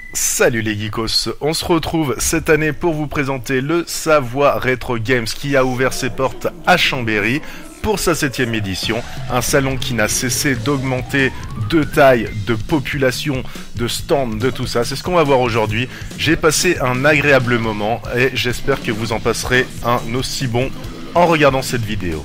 Salut les geekos, on se retrouve cette année pour vous présenter le Savoie Retro Games qui a ouvert ses portes à Chambéry pour sa 7ème édition, un salon qui n'a cessé d'augmenter de taille, de population, de stands, de tout ça, c'est ce qu'on va voir aujourd'hui. J'ai passé un agréable moment et j'espère que vous en passerez un aussi bon en regardant cette vidéo.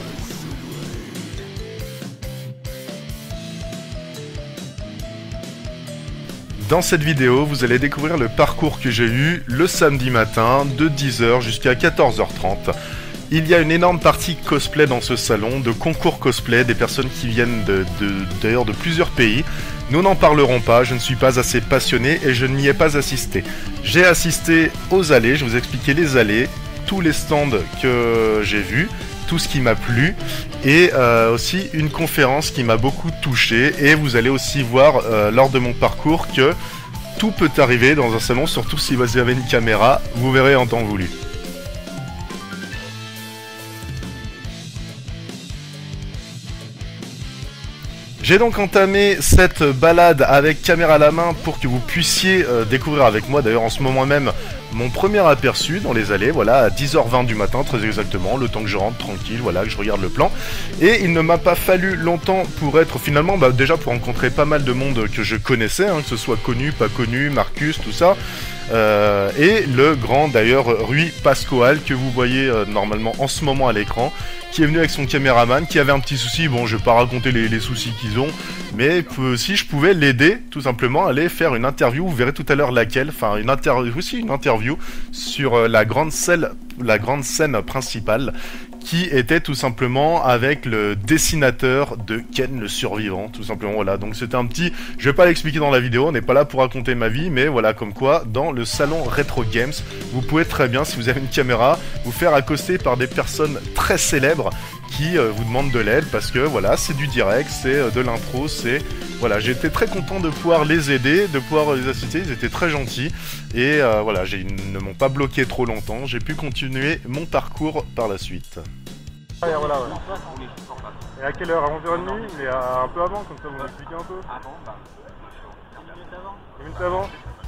Dans cette vidéo, vous allez découvrir le parcours que j'ai eu le samedi matin de 10 h jusqu'à 14 h 30. Il y a une énorme partie cosplay dans ce salon, de concours cosplay, des personnes qui viennent d'ailleurs de plusieurs pays. Nous n'en parlerons pas, je ne suis pas assez passionné et je n'y ai pas assisté. J'ai assisté aux allées, je vais vous expliquer les allées, tous les stands que j'ai vus, tout ce qui m'a plu et aussi une conférence qui m'a beaucoup touché, et vous allez aussi voir lors de mon parcours que tout peut arriver dans un salon, surtout si vous avez une caméra, vous verrez en temps voulu. J'ai donc entamé cette balade avec caméra à la main pour que vous puissiez découvrir avec moi, d'ailleurs en ce moment même, mon premier aperçu dans les allées, voilà, à 10 h 20 du matin, très exactement, le temps que je rentre tranquille, voilà, que je regarde le plan. Et il ne m'a pas fallu longtemps pour être finalement, déjà pour rencontrer pas mal de monde que je connaissais, que ce soit connu, pas connu, Marcus, tout ça. Et le grand d'ailleurs Rui Pascoal que vous voyez normalement en ce moment à l'écran, qui est venu avec son caméraman, qui avait un petit souci. Bon, je vais pas raconter les soucis qu'ils ont, mais si je pouvais l'aider tout simplement à aller faire une interview, vous verrez tout à l'heure laquelle, enfin une interview sur la grande scène principale, qui était tout simplement avec le dessinateur de Ken le Survivant, tout simplement, voilà. Donc c'était un petit, je vais pas l'expliquer dans la vidéo, on n'est pas là pour raconter ma vie, mais voilà, comme quoi, dans le salon Retro Games, vous pouvez très bien, si vous avez une caméra, vous faire accoster par des personnes très célèbres qui vous demandent de l'aide, parce que voilà, c'est du direct, c'est de l'intro, c'est... Voilà, j'ai été très content de pouvoir les aider, de pouvoir les assister, ils étaient très gentils, et voilà, ils ne m'ont pas bloqué trop longtemps, j'ai pu continuer mon parcours par la suite. Voilà, ouais. Et à quelle heure? À 11 h 30, mais un peu avant, comme ça vous m'expliquez un peu. Avant, 10 minutes avant. 10 minutes avant?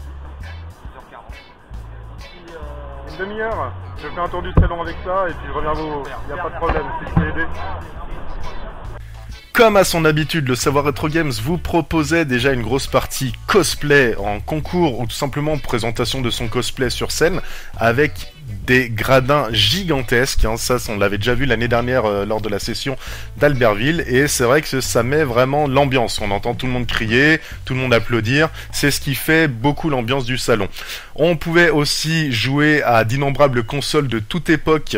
10h40. Une demi-heure? Je fais un tour du salon avec ça, et puis je reviens vous. Il n'y a pas de problème, si je peux aider. Comme à son habitude, le Savoie Retro Games vous proposait déjà une grosse partie cosplay en concours ou tout simplement présentation de son cosplay sur scène avec des gradins gigantesques, ça on l'avait déjà vu l'année dernière lors de la session d'Albertville, et c'est vrai que ça met vraiment l'ambiance, on entend tout le monde crier, tout le monde applaudir, c'est ce qui fait beaucoup l'ambiance du salon. On pouvait aussi jouer à d'innombrables consoles de toute époque,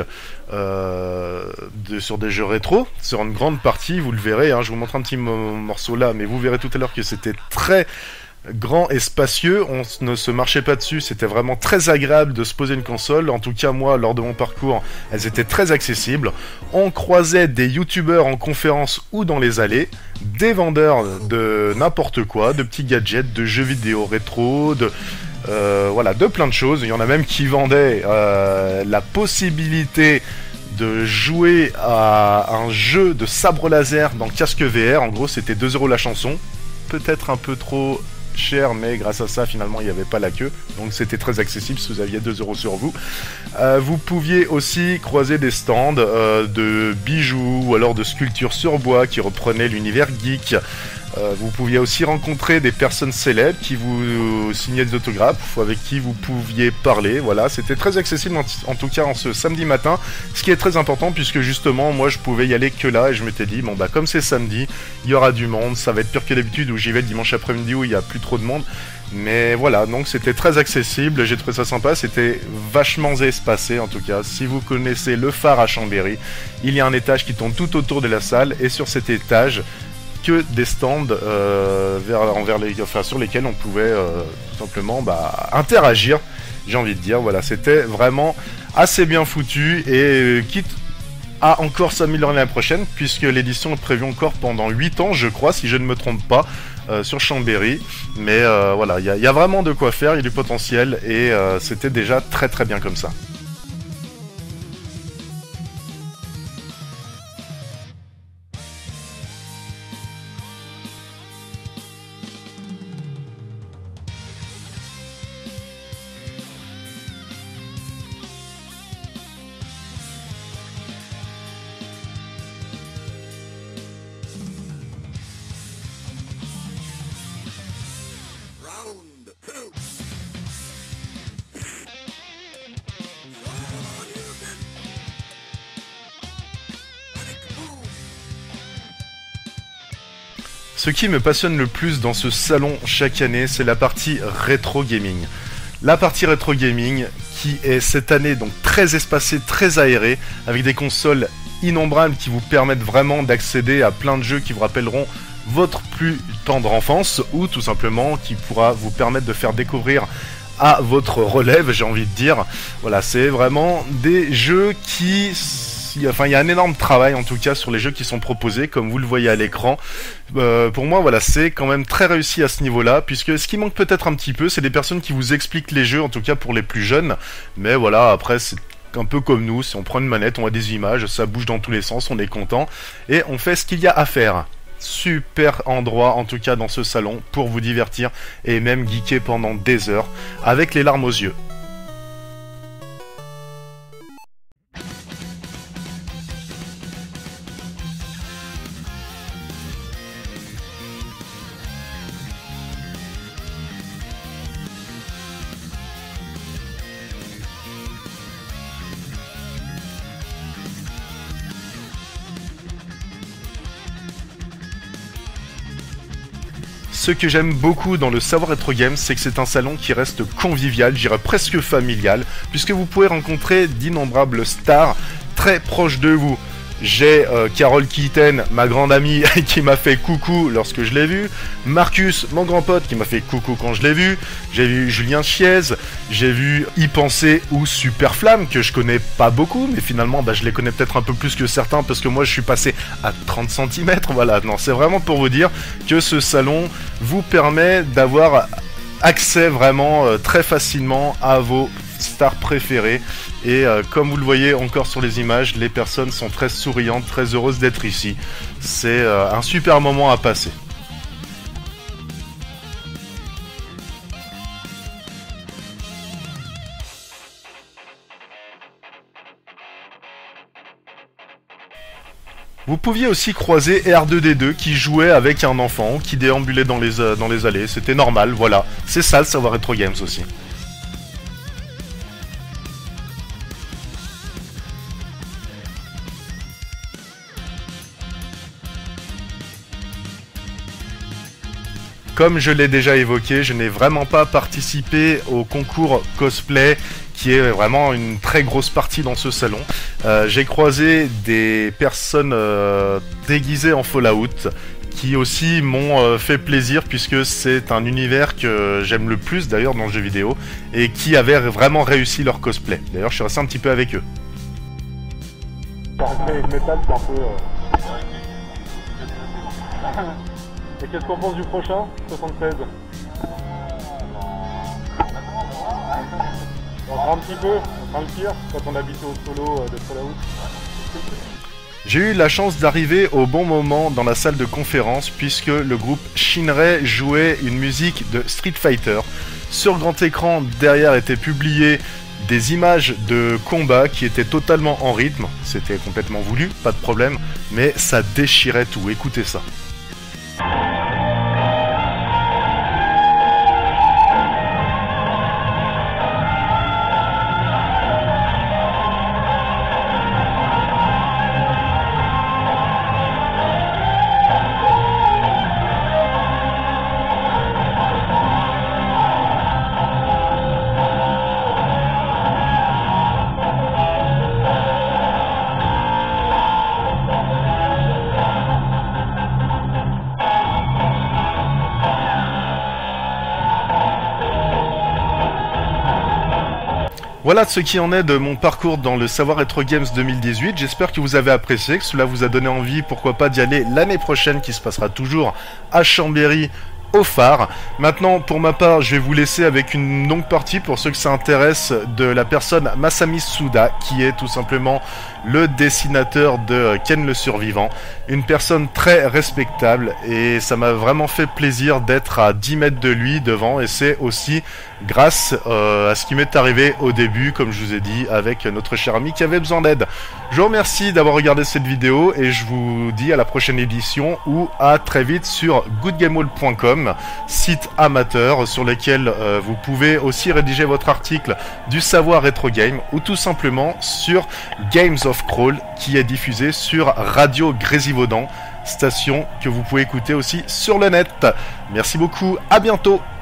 sur des jeux rétro, sur une grande partie, vous le verrez, je vous montre un petit morceau là, mais vous verrez tout à l'heure que c'était très grand et spacieux, on ne se marchait pas dessus, c'était vraiment très agréable de se poser une console, en tout cas moi lors de mon parcours elles étaient très accessibles, on croisait des youtubeurs en conférence ou dans les allées, des vendeurs de n'importe quoi, de petits gadgets, de jeux vidéo rétro, voilà, de plein de choses. Il y en a même qui vendaient la possibilité de jouer à un jeu de sabre laser dans casque VR, en gros c'était 2 € la chanson, peut-être un peu trop cher, mais grâce à ça finalement il n'y avait pas la queue, donc c'était très accessible si vous aviez 2 € sur vous. Vous pouviez aussi croiser des stands de bijoux ou alors de sculptures sur bois qui reprenaient l'univers geek. Vous pouviez aussi rencontrer des personnes célèbres qui vous signaient des autographes ou avec qui vous pouviez parler. Voilà, c'était très accessible en tout cas en ce samedi matin, ce qui est très important puisque justement moi je pouvais y aller que là, et je m'étais dit bon comme c'est samedi, il y aura du monde, ça va être pire que d'habitude où j'y vais le dimanche après-midi où il n'y a plus trop de monde. Mais voilà, donc c'était très accessible, j'ai trouvé ça sympa, c'était vachement espacé en tout cas. Si vous connaissez le phare à Chambéry, il y a un étage qui tourne tout autour de la salle, et sur cet étage que des stands sur lesquels on pouvait tout simplement interagir, j'ai envie de dire. Voilà, c'était vraiment assez bien foutu, et quitte à encore s'améliorer l'année prochaine, puisque l'édition est prévue encore pendant 8 ans, je crois, si je ne me trompe pas, sur Chambéry. Mais voilà, il y a vraiment de quoi faire, il y a du potentiel, et c'était déjà très très bien comme ça. Ce qui me passionne le plus dans ce salon chaque année, c'est la partie rétro gaming. La partie rétro gaming qui est cette année donc très espacée, très aérée, avec des consoles innombrables qui vous permettent vraiment d'accéder à plein de jeux qui vous rappelleront votre plus tendre enfance ou tout simplement qui pourra vous permettre de faire découvrir à votre relève, j'ai envie de dire. Voilà, c'est vraiment des jeux qui... Enfin, il y a un énorme travail en tout cas sur les jeux qui sont proposés, comme vous le voyez à l'écran. Pour moi, voilà, c'est quand même très réussi à ce niveau-là, puisque ce qui manque peut-être un petit peu, c'est des personnes qui vous expliquent les jeux, en tout cas pour les plus jeunes. Mais voilà, après, c'est un peu comme nous, si on prend une manette, on a des images, ça bouge dans tous les sens, on est content, et on fait ce qu'il y a à faire. Super endroit, en tout cas dans ce salon, pour vous divertir, et même geeker pendant des heures, avec les larmes aux yeux. Ce que j'aime beaucoup dans le Savoir Rétro Games, c'est que c'est un salon qui reste convivial, je dirais presque familial, puisque vous pouvez rencontrer d'innombrables stars très proches de vous. J'ai Carole Kitten, ma grande amie, qui m'a fait coucou lorsque je l'ai vu. Marcus, mon grand pote, qui m'a fait coucou quand je l'ai vu. J'ai vu Julien Chiez, j'ai vu Y Penser ou Superflamme, que je connais pas beaucoup, mais finalement je les connais peut-être un peu plus que certains, parce que moi je suis passé à 30 cm. Voilà, non, c'est vraiment pour vous dire que ce salon vous permet d'avoir accès vraiment très facilement à vos stars préférées. Et comme vous le voyez encore sur les images, les personnes sont très souriantes, très heureuses d'être ici. C'est un super moment à passer. Vous pouviez aussi croiser R2D2 qui jouait avec un enfant, qui déambulait dans les allées, c'était normal, voilà. C'est ça le Savoir Rétro Games aussi. Comme je l'ai déjà évoqué, je n'ai vraiment pas participé au concours cosplay, qui est vraiment une très grosse partie dans ce salon. J'ai croisé des personnes déguisées en Fallout, qui aussi m'ont fait plaisir, puisque c'est un univers que j'aime le plus d'ailleurs dans le jeu vidéo, et qui avaient vraiment réussi leur cosplay. D'ailleurs, je suis resté un petit peu avec eux. Métal, c'est un peu... Et qu'est-ce qu'on pense du prochain 76? On fera un petit peu, on fera le pire quand on habite au solo de Fallout. J'ai eu la chance d'arriver au bon moment dans la salle de conférence, puisque le groupe Shinrei jouait une musique de Street Fighter. Sur grand écran, derrière étaient publiées des images de combat qui étaient totalement en rythme. C'était complètement voulu, pas de problème, mais ça déchirait tout. Écoutez ça. Voilà ce qui en est de mon parcours dans le Savoir Rétro Games 2018. J'espère que vous avez apprécié, que cela vous a donné envie, pourquoi pas, d'y aller l'année prochaine, qui se passera toujours à Chambéry, au phare. Maintenant, pour ma part, je vais vous laisser avec une longue partie, pour ceux que ça intéresse, de la personne Masami Suda, qui est tout simplement le dessinateur de Ken le Survivant. Une personne très respectable, et ça m'a vraiment fait plaisir d'être à 10 mètres de lui devant, et c'est aussi grâce à ce qui m'est arrivé au début, comme je vous ai dit, avec notre cher ami qui avait besoin d'aide. Je vous remercie d'avoir regardé cette vidéo, et je vous dis à la prochaine édition, ou à très vite sur goodgamewall.com, site amateur sur lequel vous pouvez aussi rédiger votre article du Savoir Rétro Game, ou tout simplement sur Games of Crawl, qui est diffusé sur Radio Grésivaudan. station que vous pouvez écouter aussi sur le net. Merci beaucoup, à bientôt.